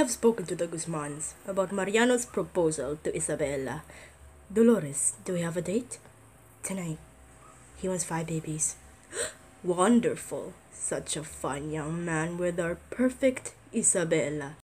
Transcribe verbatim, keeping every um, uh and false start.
have spoken to the Guzmans about Mariano's proposal to Isabella. Dolores, do we have a date? Tonight. He wants five babies. Wonderful. Such a fine young man with our perfect Isabella.